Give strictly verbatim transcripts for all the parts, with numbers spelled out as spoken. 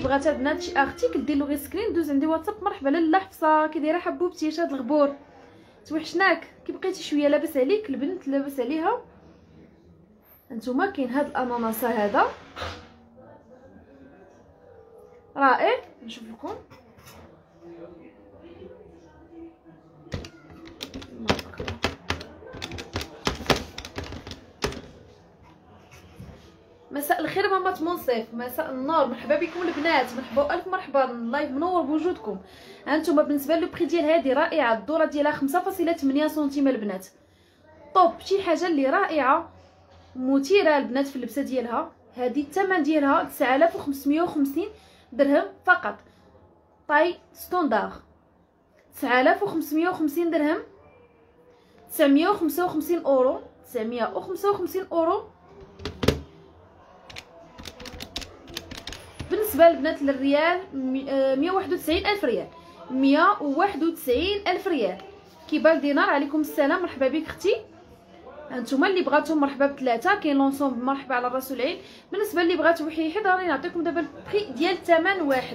بغات البنات شي ارتيكل دير له غير سكرين دوز عندي واتساب. مرحبا لاله حفصه، كي دايره حبوبتي؟ اش هاد الغبور توحشناك؟ كي بقيتي شويه لاباس عليك؟ البنت لاباس عليها. هانتوما كاين هاد الاناناس هذا رائع، نشوف لكم. مساء الخير ماما منصف، مساء النور، مرحبا بكم البنات، مرحبا الف مرحبا، اللايف منور بوجودكم. هانتوما بالنسبه للبري ديال هذه رائعه، الدوره ديالها خمسة فاصلة ثمانية سنتيم البنات. طوب، شي حاجه اللي رائعه مثيره البنات في اللبسه ديالها. هذه الثمن ديالها تسعة آلاف وخمسمية وخمسين درهم فقط، طاي ستوندار. تسعة آلاف وخمسمية وخمسين درهم، تسعمية وخمسة وخمسين اورو، تسعمية وخمسة وخمسين اورو. بالنسبه للبنات للريال مية وواحد وتسعين الف ريال، مية وواحد وتسعين الف ريال. كيبال دينار، عليكم السلام، مرحبا بك اختي. هانتوما اللي بغاتهم مرحبا بثلاثه، كاين لونسومبل مرحبا على الراس والعين. بالنسبه اللي بغات وحيد راني نعطيكم دابا البري ديال الثمن واحد.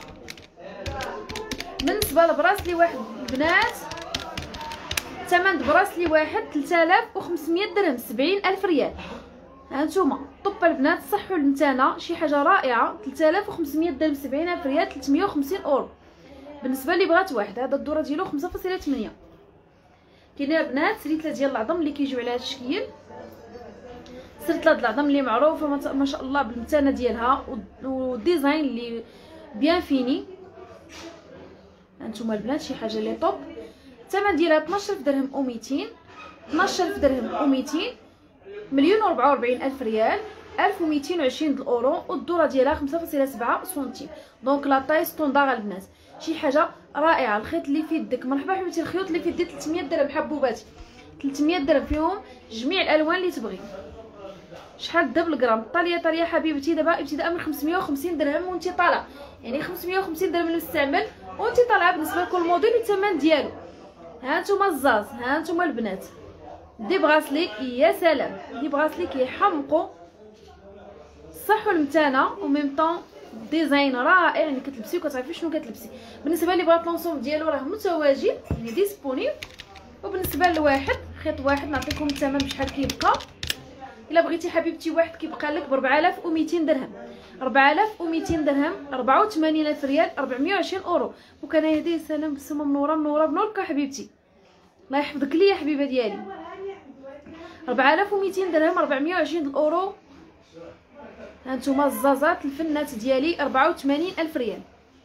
بالنسبه لبراسلي واحد البنات، ثمن براسلي واحد ثلاثة آلاف وخمسمية درهم، سبعين الف ريال. هانتوما طب البنات صحوا لمتانا، شي حاجه رائعه، ثلاثة آلاف وخمسمية درهم، سبعين الف ريال، ثلاثمية وخمسين اورو. بالنسبه اللي بغات واحد، هذا الدوره ديالو خمسة فاصلة ثمانية. كاينين البنات سريتله ديال العظم اللي كيجيو على هذا الشكل، سريتله ديال العظم اللي معروفه ما شاء الله بالمتانه ديالها والديزاين اللي بيان فيني. هانتوما البنات شي حاجه اللي طوب. الثمن ديالها اثناش ألف درهم ومئتين، اثناش ألف درهم ومئتين، مليون وربعة وربعين الف ريال، ألف ومئتين وعشرين الاورو. والدوره ديالها خمسة فاصلة سبعة سنتيم. دونك لا طاي ستوندار البنات، شي حاجه رائعه. الخيط اللي في يدك، مرحبا حبيبتي، الخيوط اللي في يدي ثلاثمية درهم حبوباتي، ثلاثمية درهم فيهم جميع الالوان اللي تبغي. شحال دا بالغرام؟ طاليه طاليه حبيبتي دابا ابتداء من خمسمية وخمسين درهم وانت طالعه، يعني خمسمية وخمسين درهم المستعمل وانت طالعه بالنسبه لكل موديل والثمن ديالو. ها انتما الزاز، ها انتما البنات دي براسلي، يا سلام، دي براسلي كيحمقوا صح والمتانه وميم طون ديزاين رائع، يعني كتلبسي وكتعرفي شنو كتلبسي. بالنسبه لي بغات لونسوم ديالو راه متواجد يعني ديسپونيبل. وبالنسبه لواحد خيط واحد نعطيكم الثمن بشحال كيبقى. الا بغيتي حبيبتي واحد كيبقى لك ب أربعة آلاف ومئتين درهم، أربعة آلاف ومئتين درهم، أربعة وثمانين الف ريال، أربعمية وعشرين اورو. وكان هذه سلام بالسما منوره منوره بنورك حبيبتي، الله يحفظك لي يا حبيبه ديالي. أربعة آلاف ومئتين درهم، أربعمية وعشرين الاورو. هانتوما الزازات الفنات ديالي أربعة وثمانين الف ريال.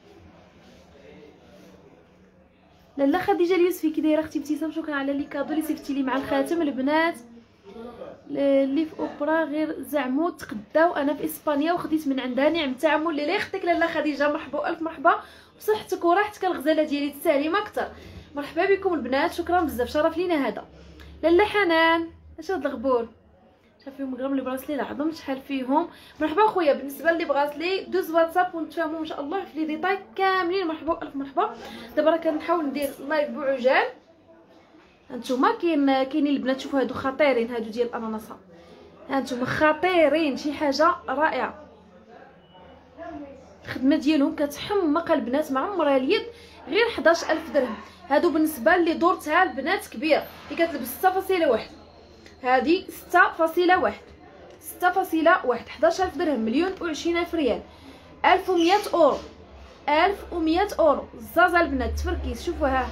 لاله خديجه اليوسفي كي دايره اختي ابتسام؟ شكرا على لي كادو اللي صيفطتي لي مع الخاتم. البنات اللي في اوبرا غير زعمو تقداو، انا في اسبانيا وخديت من عندها نعم تعامل. لي يختك لاله خديجه، مرحبا الف مرحبا، بصحتك وراحتك الغزاله ديالي، تسالي ما اكثر. مرحبا بكم البنات، شكرا بزاف، شرف لينا هذا. لاله حنان، اش هاد الغبور؟ شحال فيهم غرام اللي بغات لي العظم؟ شحال فيهم؟ مرحبا خويا. بالنسبه اللي بغات لي دوز واتساب ونتفاهموا ان شاء الله في لي ديتاي كاملين. مرحبا الف مرحبا. دابا راه كنحاول ندير لايف بعجال. هانتوما كاين كاينين البنات، شوفوا هادو خطيرين، هادو ديال الاناناسه، هانتوما خطيرين، شي حاجه رائعه. الخدمه ديالهم كتحمق البنات، ما عمرها اليد غير حداش ألف درهم. هادو بالنسبه اللي دورتها البنات كبير اللي كتلبس ستة فاصلة واحد، هذه ستة فاصلة واحد، ستة فاصلة واحد، حداش ألف درهم، مليون وعشرين الف ريال، ألف ومية اورو، ألف ومية اورو. الزازه البنات تفركيز، شوفوا ها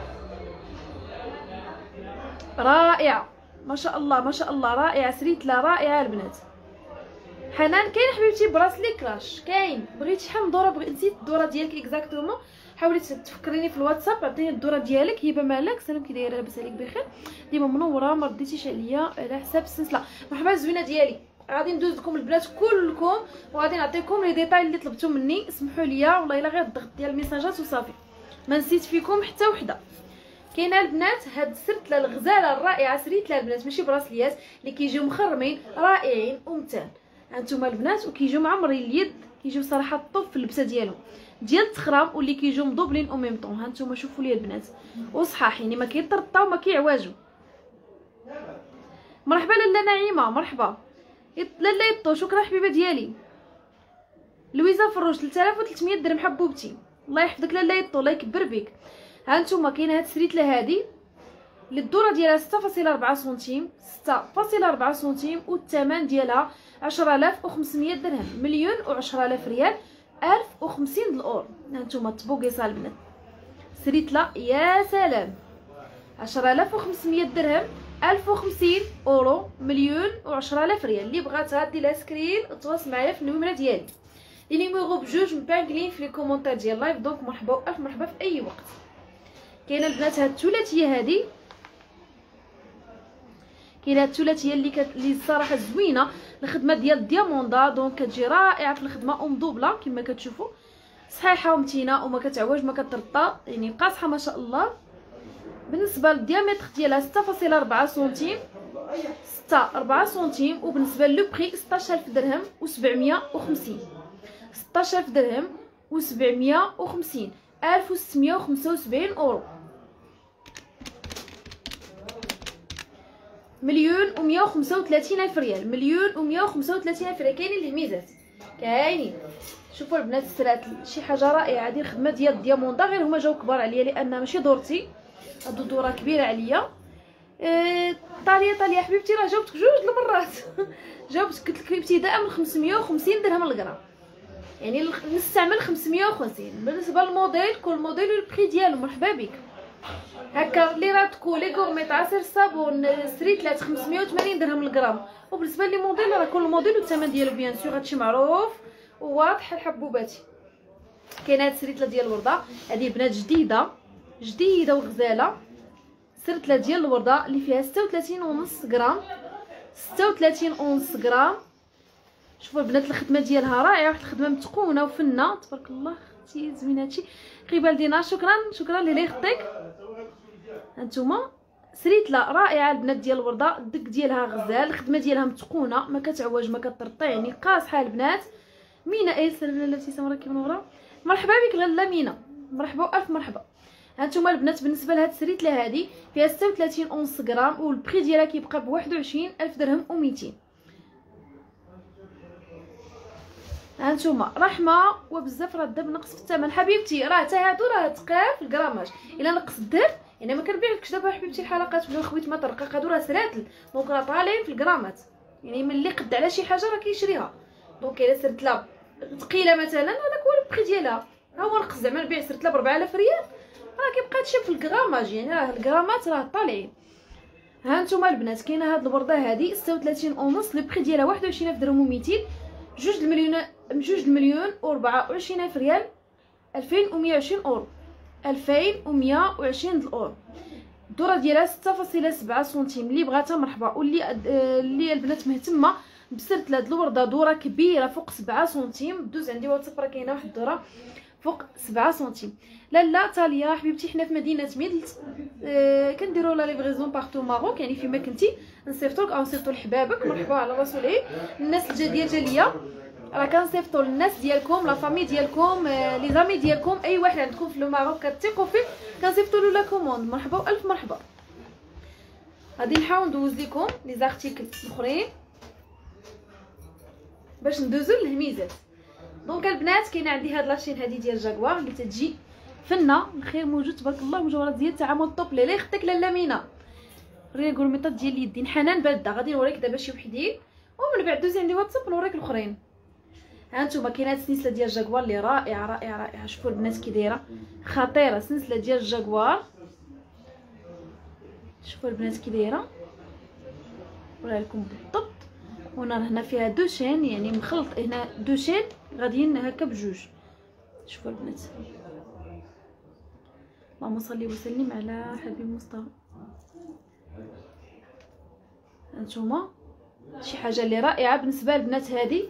رائعه ما شاء الله ما شاء الله، رائعه سريتله رائعه البنات. حنان كاين حبيبتي براسلي كراش، كاين بغيتي شحال من دوره؟ بغيت نسيت الدوره ديالك اكزاكتومون، حاولي تفكريني في الواتساب، عطيني الدوره ديالك. هبه مالك، سلام كي دايره؟ لاباس عليك بخير؟ ديما منوره، ما رديتيش عليا على حساب السلسله. مرحبا الزوينه ديالي، غادي ندوز لكم البنات كلكم وغادي نعطيكم لي ديتاي اللي طلبتو مني. اسمحوا لي والله الا غير الضغط ديال الميساجات وصافي، ما نسيت فيكم حتى وحده. كاينه البنات هاد السرتله الغزاله الرائعه، سريتله البنات ماشي براسليات، اللي كيجيو مخرمين رائعين ومتان. هانتوما البنات وكيجيو معمرين اليد، كيجيو صراحه الطوب في اللبسه ديالهم ديال التخرام، واللي كيجيو مدوبلين او ميم طون. هانتوما شوفوا لي البنات وصحاح، يعني ما كيطرطاو ما كيعواجوا. مرحبا لاله نعيمه، مرحبا لاله يطو، شكرا حبيبه ديالي. لويزا فروج ثلاثة آلاف وثلاثمية درهم حبوبتي. الله يحفظك لاله يطول، الله يكبر بك. ها نتوما كاينه هاد السريتله هادي اللي الدوره ديالها ستة فاصلة أربعة سنتيم، ستة فاصلة أربعة سنتيم، والثمن ديالها عشرة آلاف وخمسمية درهم، مليون وعشرة آلاف ريال، ألف وخمسين د الاورو. ها نتوما الطبوقيصه البنات سريتله يا سلام، عشرة آلاف وخمسمية درهم، ألف وخمسين اورو، مليون وعشرة آلاف ريال. اللي بغاتها دير لها سكرين تواصل معايا في النمره ديالي، لي نيميرو بجوج مبانكلين في لي كومونتير ديال اللايف. دونك مرحبا والف مرحبا في اي وقت. كاينه البنات هاد الثلاثيه هادي، كاينه هاد الثلاثيه اللي كت... اللي الصراحه زوينه، الخدمه ديال الدياموندا دونك كتجي رائعه في الخدمه ام دوبله كما كتشوفوا، صحيحه ومتينه وما كتعوج ما كترطا، يعني قاصحه ما شاء الله. بالنسبه للديامتر ديالها ستة فاصلة أربعة سنتيم، ستة أربعة سنتيم. وبالنسبه لو بري ستاش ألف درهم وسبعمية وخمسين، ستاش ألف درهم وسبعمية وخمسين، ألف وستمية وخمسة وسبعين اورو، مليون ومية وخمسة وثلاثين الف ريال، مليون ومية وخمسة وثلاثين الف ريال. كاينين الهميزات كاينين. شوفوا البنات السرات شي حاجه رائعه. هذه الخدمه ديال الدياموندا غير هما جاو كبار عليا لان ماشي دورتي، هادو دوره كبيره عليا. إيه طاليه طاليه حبيبتي راه جاوبتك جوج المرات جاوبتك قلت لك ابتداء من خمسمية وخمسين درهم للغرام، يعني نستعمل خمسمية وخمسين. بالنسبه للموديل كل موديل والبري ديالو. مرحبا بك. هكا لي راتكو لي غورميط عصير الصابون ستريتلات خمسمية وثمانين درهم للغرام. وبالنسبه لي موديل راه كل موديل والثمن ديالو بيان سور هادشي معروف وواضح. الحبوباتي كاينه هاد السريتله ديال الورده، هذه بنات جديده جديده وغزاله. سريتله ديال الورده اللي فيها ستة وثلاثين ونص غرام، ستة وثلاثين ونص غرام. شوفوا البنات الخدمه ديالها رائعه، واحد الخدمه متقونه وفنه تبارك الله. اختي زوينه هادشي. قبال دينا شكرا شكرا لله يخطيك. هانتوما سريتله رائعه البنات ديال الورده، الدك ديالها غزال، الخدمه ديالها متقونه ما كتعوج ما كترطى، يعني قاصحه البنات. مينا اي سلام لاله ابتسام راكي منوره. مرحبا بك لاله مينا، مرحبا والف مرحبا. هانتوما البنات بالنسبه لهاد السريتله هادي فيها ستة وثلاثين اونص غرام، والبري ديالها كيبقى ب واحد وعشرين الف درهم وميتين. هانتوما رحمه وبزاف راه الذهب نقص في الثمن حبيبتي، راه حتى هادو راه تقال في الكراماج. الا نقص الذهب يعني ما كنبيعلكش دابا حبيبتي الحلقات بلا خويت ما ترقق، هادو راه سراتل دونك راه طالعين في الكرامات، يعني ملي قد على شي حاجه راه كيشريها. دونك الا سرتله ثقيله مثلا هذاك هو البري ديالها، ها هو نقص زعما نبيع سرتله ب أربعة آلاف ريال راه كيبقى هادشي في الكراماج، يعني راه الكرامات راه طالعين. ها نتوما البنات كاينه هاد الورده هادي ستة وثلاثين ونص، لو بري ديالها واحد وعشرين الف درهم وميتين، جوج المليون جوج المليون وأربعة وعشرين الف ريال، ألفين ومية وعشرين اورو، ألفين ومية وعشرين د الاورو. الدوره ديالها ستة فاصلة سبعة سنتيم. اللي بغاتها مرحبا، واللي اللي البنات مهتمه بسرتله هاد الورده دوره كبيره فوق سبعة سنتيم دوز عندي واتساب راه كاينه واحد الدوره فوق سبعة سنتيم. لاله طاليه حبيبتي حنا في مدينه ميدلت، آه كنديروا لا ليفريزون بارتو ماروك، يعني فيما كنتي نصيفطوك او نصيفطو لحبابك. مرحبا على راسولي الناس الجديه جاليه، راه كنصيفطوا للناس ديالكم لا فامي ديالكم آه لي زامي ديالكم، اي واحد عندكم في الماروك كتثقوا فيه كنصيفطوا له لا كوموند. مرحبا والف مرحبا. غادي نحاول ندوز لكم لي زارتيكل الاخرين باش ندوزو للهميزات. دونك البنات كاينه عندي هاد لاشين هادي ديال جاكوار اللي تتجي فنه، الخير موجود تبارك الله، مجوهرات ديال التعامل طوب. لا يخطيك لاله مينا، ريا كورميطات ديال اليدين حنان باده. غادي نوريك دابا شي وحدين ومن بعد دوزي عندي واتساب نوريك الاخرين. ها نتوما كاينه هاد السلسله ديال جاكوار اللي رائعه رائعه رائعه. شوفوا البنات كي دايره خطيره، سلسله ديال جاكوار. شوفوا البنات كي دايره ورا لكم بالضبط. هنا هنا فيها دو شين، يعني مخلط هنا دو شين غاديين هكا بجوج. شوفوا البنات اللهم صل وسلم على حبيب مصطفى. هانتوما شي حاجه اللي رائعه بالنسبه للبنات هذه.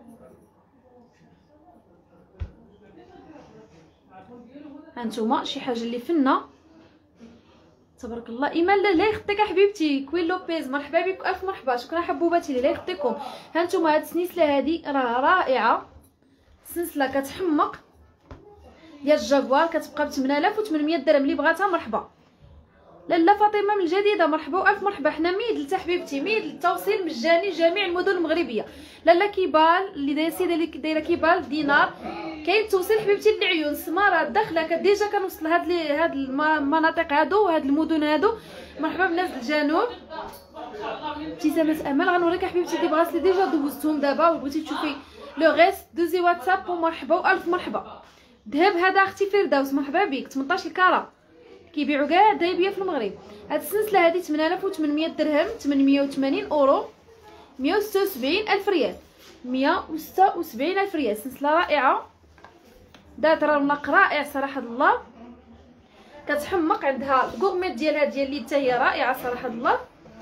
هانتوما شي حاجه اللي فنه تبارك الله. ايمان لا يخطيك حبيبتي. كوين لوبيز مرحبا بك الف مرحبا، شكرا حبوباتي اللي لا يخطيكم. هانتوما هاد السلسله هادي راه رائعه، سلسله كتحمق ديال الجاكوار كتبقى ب ثمانية آلاف وثمنمية درهم. اللي بغاتها مرحبا. لاله فاطمه من الجديده، مرحبا والف مرحبا. حنا ميدل تا حبيبتي، ميدل التوصيل مجاني جميع المدن المغربيه. لاله كيبال اللي دايره سيده اللي دايره كيبال دينار، كاين التوصيل حبيبتي للعيون سماره الداخله ديجا كنوصل لهاد هاد المناطق هادو وهاد المدن هادو. مرحبا بناس الجنوب. ابتسامات امل غنوريك حبيبتي دي بغاسلي ديجا دوزتهم دابا وبغيتي تشوفي لو غيست دوزي واتساب ومرحبا والف مرحبا. ذهب هذا اختي فردوس مرحبا بك، ثمنطاش الكاره كيبيعوا كاع دايبيه في المغرب. هاد السلسله هذه ثمانية آلاف وثمنمية درهم، ثمنمية وثمانين اورو، مية وستة وسبعين الف ريال، مية وستة وسبعين الف ريال. سلسله رائعه دات رونق رائع صراحه الله، كتحمق. عندها الكورميت ديالها ديال اليد حتى هي رائعه صراحه الله،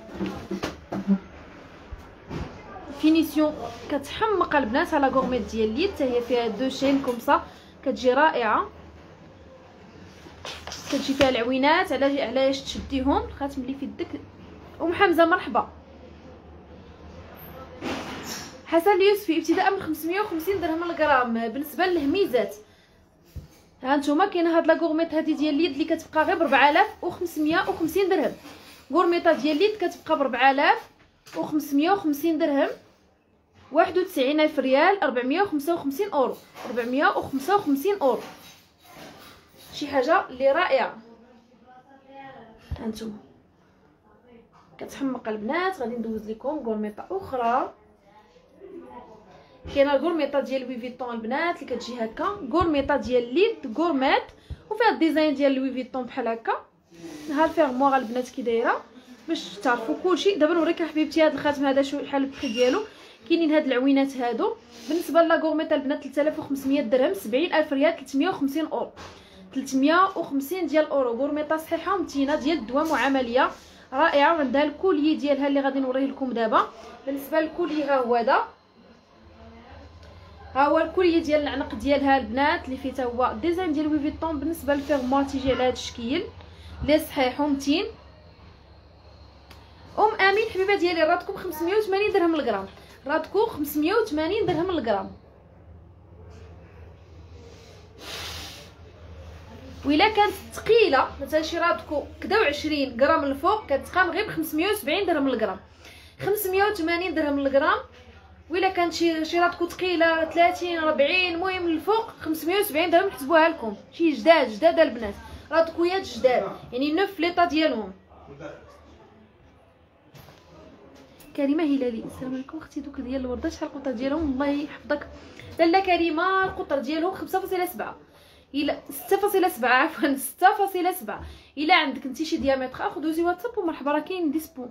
فينيسيون كتحمق البنات على كورميت ديال اليد حتى هي فيها دو شين كومسا، كتجي رائعه. كتجي فيها العوينات على علاش تشديهم، الخاتم اللي في يدك. ام حمزه مرحبا. حسن اليوسفي ابتداء من خمسمية وخمسين درهم الغرام. بالنسبه للهميزات ها نتوما كاينه هاد لا غورميط هادي ديال اليد اللي كتبقى غير ب أربعة آلاف وخمسمية وخمسين درهم. غورميطه ديال اليد كتبقى ب أربعة آلاف وخمسمية وخمسين درهم، واحد وتسعين الف ريال، أربعمية وخمسة وخمسين اورو، أربعمية وخمسة وخمسين اورو. شي حاجه اللي رائعه. هانتوما كتحمق البنات. غادي ندوز لكم غورميطه اخرى. كاينه الغورميطه ديال لوي فيتون البنات اللي كتجي هكا، غورميطه ديال ليد غورميت وفيها الديزاين ديال لوي فيتون بحال هكا. ها الفيرموار البنات كي دايره باش تعرفوا كلشي. دابا نوريك حبيبتي هذا الخاتم هذا شحال البخي ديالو. كاينين هاد العوينات هادو بالنسبه لا غورميطه البنات ثلاثة آلاف وخمسمية درهم، سبعين الف ريال، ثلاثمية وخمسين اورو، ثلاثمية وخمسين ديال اورو. غورميطه صحيحه ومتينه ديال الدوام وعمليه رائعه. وعندها الكوليي ديالها اللي غادي نوريه لكم دابا. بالنسبه للكوليي ها هو هذا، ها هو الكوليي ديال العنق ديالها البنات اللي فيه تا هو ديزاين ديال لوي فيتون. بالنسبه للفيرموار تيجي على هذا الشكل اللي صحيح ومتين. ام امين حبيبه ديالي راتكم خمسمية وثمانين درهم الغرام، راتكم خمسمية وثمانين درهم الغرام. وإلا كانت ثقيله مثلا شي راتكو كدا وعشرين غرام الفوق كتقام غير ب خمسمية وسبعين درهم الغرام، خمسمية وثمانين درهم الغرام. وإلا كانت شي شي راتكو ثقيله ثلاثين أربعين المهم الفوق خمسمية وسبعين درهم. نحسبوها لكم شي جداد جداد البنات، راتكويات جداد يعني نوف ليطا ديالهم. كريمه هلالي السلام عليكم اختي. دوك ديال الورده شحال القطر ديالهم؟ الله يحفظك لاله كريمه. القطر ديالهم خمسة فاصلة سبعة الى ستة فاصلة سبعة عفوا ستة فاصلة سبعة. الا عندك انت شي ديامتر اخ دوزي واتساب ومرحبا راه كاين ديسبو.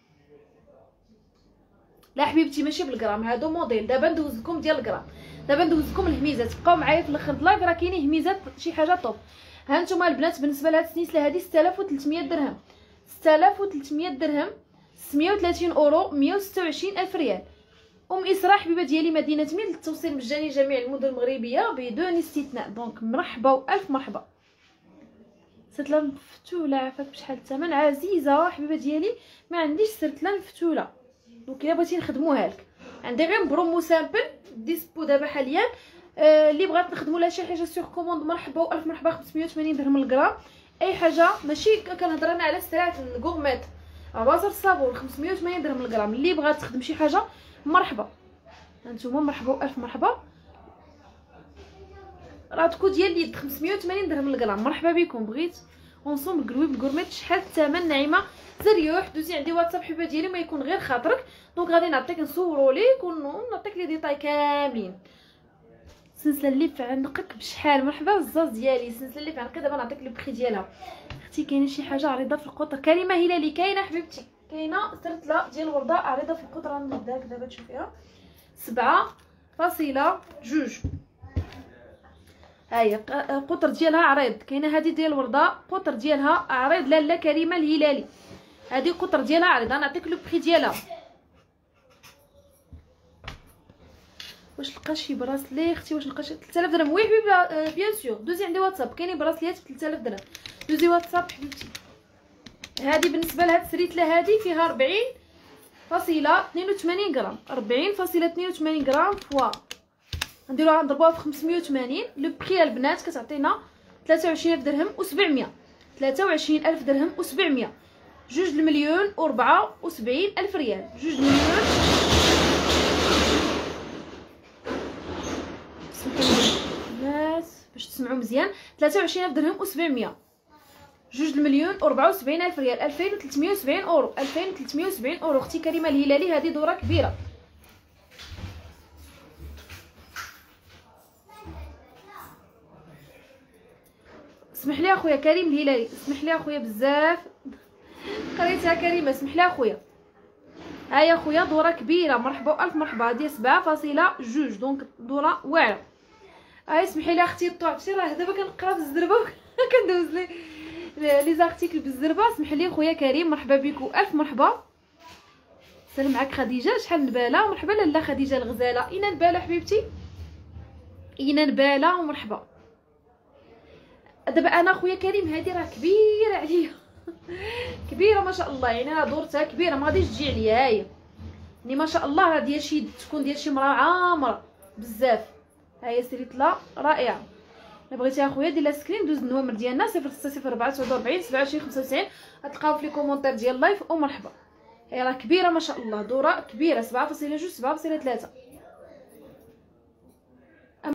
لا حبيبتي ماشي بالغرام، هادو موديل. دابا ندوز لكم ديال الغرام، دابا ندوز لكم الهميزات. بقاو معايا في الاخر اللايف راه كاينين هميزات شي حاجه طوب. ها نتوما البنات بالنسبه لهاد السنيسله هادي ستة آلاف وثلاثمية درهم، ستة آلاف وثلاثمية درهم، ستمية وثلاثين اورو، مية وستة وعشرين الف ريال. ام اسراء حبيبه ديالي مدينه ميل، التوصيل مجاني جميع المدن المغربيه بدون استثناء. دونك مرحبا والف مرحبا. سرتله مفتوله عافاك بشحال الثمن عزيزه حبيبه ديالي. ما عنديش سرتله مفتوله دونك الا بغيتي نخدموها لك عندي غير برومو سامبل ديسبو دابا حاليا. آه اللي بغات نخدموا لها شي حاجه سور كوموند مرحبا والف مرحبا. خمسمية وثمانين درهم الغرام. اي حاجه ماشي كنهضر انا على سترات الغورميت بازار الصابون خمسمية وثمانين درهم الغرام. اللي بغات تخدم شي حاجه مرحبا. هانتوما مرحبا والف مرحبا. راتكو ديال اليد خمسمية وثمانين درهم الغرام. مرحبا بكم. بغيت اونصومبل كلويب غورميت شحال الثمن؟ نعيمه زريوح دوزي عندي واتساب حبيبه ديالي ما يكون غير خاطرك. دونك غادي نعطيك نصورو ليك ونعطيك لي ديتاي كاملين. السلسله اللي في عنقك بشحال؟ مرحبا الزاز ديالي. السلسله اللي في عنقي دابا نعطيك لي بري ديالها. اختي كاينه شي حاجه عريضه في القطر؟ كريمه هلالي كاينه حبيبتي، كاينه سرتله ديال الورده عريضه في القطر. غنبداك دابا تشوفيها سبعة فاصلة جوج. هاهي القطر ديالها عريض. كاينه هذه ديال الورده قطر ديالها عريض. لاله كريمه الهلالي هذه قطر ديالها عريض. غنعطيك لو بري ديالها. واش لقى شي براسلي اختي؟ واش لقى شي ثلاثة آلاف درهم؟ وي حبيبه بيان سور. دوزي عندي واتساب كاينين براسليات ب ثلاثة آلاف درهم. دوزي واتساب حبيبتي. هذه بالنسبه لهاد السريتله هذه فيها أربعين فاصلة اثنين وثمانين غرام، أربعين فاصلة اثنين وثمانين غرام فوا نديروها نضربوها في خمسمية وثمانين. لو بري البنات كتعطينا ثلاثة وعشرين ألف درهم وسبعمية. ثلاثة وعشرين ألف درهم وسبعمية. جوج المليون وربعة وسبعين ألف ريال. جوج المليون الناس باش تسمعوا مزيان. ثلاثة وعشرين ألف درهم وسبعمية. جوج المليون وربعة وسبعين ألف ريال. ألفين وثلاثمية وسبعين أورو. ألفين وثلاثمية وسبعين أورو. اختي كريمة الهلالي هذه دورة كبيرة. اسمح لي اخويا كريم الهلالي، اسمح لي اخويا بزاف قريتها كريمه، اسمح لي اخويا. ها يا خويا دوره كبيره، مرحبا والف مرحبا. هذه سبعة فاصلة جوج دونك دوره واعره. هاي اسمحي لي اختي طعتي، راه دابا كنقرا بالزربه كندوز لي لي زارتيكل بالزربه. اسمح لي خويا كريم، مرحبا بكم الف مرحبا. سلام معك خديجه، شحال نباله. مرحبا لاله خديجه الغزاله. اين نباله حبيبتي، اين نباله ومرحبا. دابا انا خويا كريم هذه راه كبيره عليا كبيره ما شاء الله، يعني راه دورتها كبيره ما غاديش تجي عليا. هاهي يعني ما شاء الله راه ديال شي تكون ديال شي مراه عامره بزاف. ها هي سريتلا رائعه. الا بغيتي اخويا دير لها سكرين دوز النوامر ديالنا صفر ستة صفر أربعة تسعة وأربعين سبعة وعشرين خمسة وتسعين، غتلقاو في لي كومونتير ديال اللايف ومرحبا. هي راه كبيره ما شاء الله، دوره كبيره سبعة فاصلة جوج سبعة فاصلة ثلاثة.